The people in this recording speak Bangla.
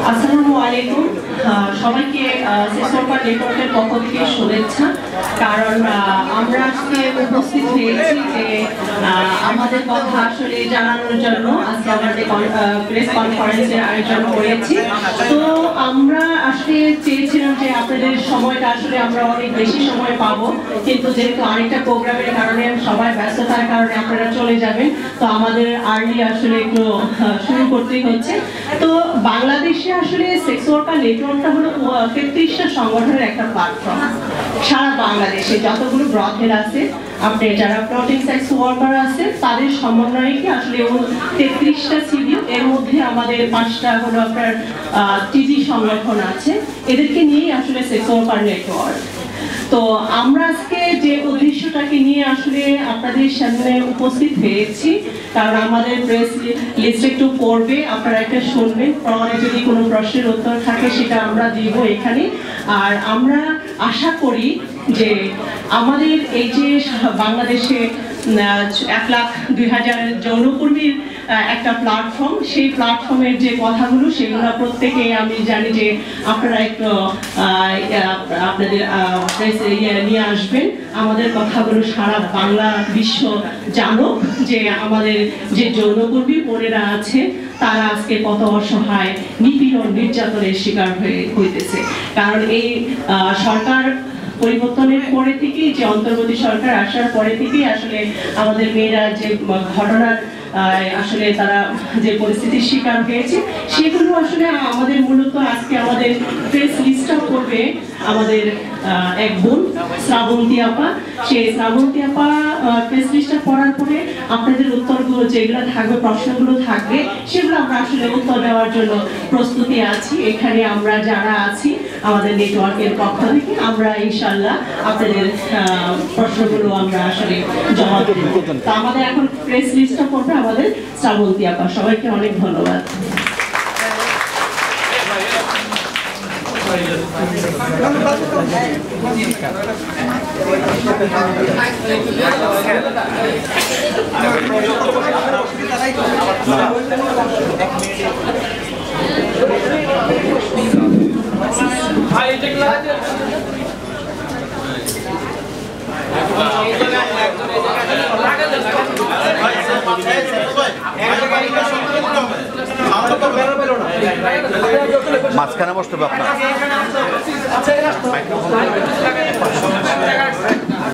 আসসালামু আলাইকুম সবাইকে সেক্সওয়ার্কার নেটওয়ার্কের পক্ষ থেকে শুভেচ্ছা। কারণ আমরা আজকে উপস্থিত হয়েছি যে আমাদের কথা আসলে জানানোর জন্য আজকে আমাদের প্রেস কনফারেন্সের আয়োজন করেছি। তো আমরা আসলে চেয়েছিলাম যে আপনাদের সময়টা আসলে আমরা অনেক বেশি সময় পাবো, কিন্তু যেহেতু আরেকটা প্রোগ্রামের কারণে সবাই ব্যস্ততার কারণে আপনারা চলে যাবেন, তো আমাদের আর্লি আসলে একটু শুরু করতেই হচ্ছে। তো বাংলাদেশে আসলে সেক্সওয়ার্কার নেটওয়ার্কটা হলো 33টা সংগঠনের একটা প্ল্যাটফর্ম। সারা বাংলাদেশে যতগুলো ব্রথেল আছে, আপনি যারা ফ্লোটিং সেক্স ওয়ার্কার আছে তাদের সমন্বয়ে কি আসলে 33টা সিভিল, এর মধ্যে আমাদের 5টা হলো আপনার টিজি সংগঠন আছে, এদেরকে নিয়েই আসলে সেক্সওয়ার্কার নেটওয়ার্ক। তো আমরা আজকে যে উদ্দেশ্যটাকে নিয়ে আসলে আপনাদের সামনে উপস্থিত হয়েছি, কারণ আমাদের প্রেস লিস্ট একটু পড়বে, আপনারা একটা শুনবেন, পরে যদি কোনো প্রশ্নের উত্তর থাকে সেটা আমরা দিব এখানে। আর আমরা আশা করি যে আমাদের এই যে বাংলাদেশে 1,02,000 যৌনকর্মীর একটা প্ল্যাটফর্ম, সেই প্ল্যাটফর্মের যে কথাগুলো সেগুলো প্রত্যেকে আমি জানি যে আপনারা একটু আপনাদের নিয়ে আসবেন, আমাদের কথাগুলো সারা বাংলা বিশ্ব জানুক যে আমাদের যে যৌনকর্মী বোনেরা আছে তারা আজকে কত অসহায় নিপীড়ন নির্যাতনের শিকার হইতেছে। কারণ এই সরকার পরিবর্তনের পরে থেকেই, যে অন্তর্বর্তী সরকার আসার পরে থেকেই আসলে আমাদের মেয়েরা যে ঘটনার আসলে তারা যে পরিস্থিতির শিকার হয়েছে সেগুলো আসলে আমাদের মূলত আজকে আমাদের প্রেস লিস্টটা করবে আমাদের এক বোন শ্রাবন্তী আপা। সেই শ্রাবন্তী আপা প্রেস লিস্টটা পড়ার পরে আপনাদের উত্তরগুলো যেগুলো থাকবে, প্রশ্নগুলো থাকবে, সেগুলো আমরা আসলে উত্তর দেওয়ার জন্য প্রস্তুতি আছি। এখানে আমরা যারা আছি আমাদের নেটওয়ার্কের পক্ষ থেকে আমরা ইনশাআল্লাহ আপনাদের প্রশ্নগুলো আমরা আসলে জমা দেব। তো আমাদের এখন প্রেস লিস্টটা করবে আমাদের শ্রাবন্তী আপা। সবাইকে অনেক ধন্যবাদ। মাঝখানে বসতে হবে আপনার।